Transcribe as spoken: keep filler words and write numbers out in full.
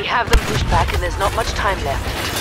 have them pushed back and there's not much time left.